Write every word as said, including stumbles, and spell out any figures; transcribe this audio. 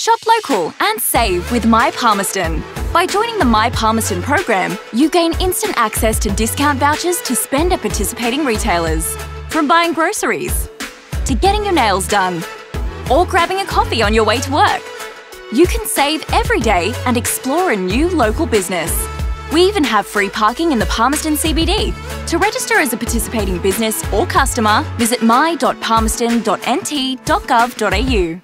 Shop local and save with myPalmerston. By joining the myPalmerston program, you gain instant access to discount vouchers to spend at participating retailers. From buying groceries, to getting your nails done, or grabbing a coffee on your way to work. You can save every day and explore a new local business. We even have free parking in the Palmerston C B D. To register as a participating business or customer, visit my dot palmerston dot n t dot gov dot a u.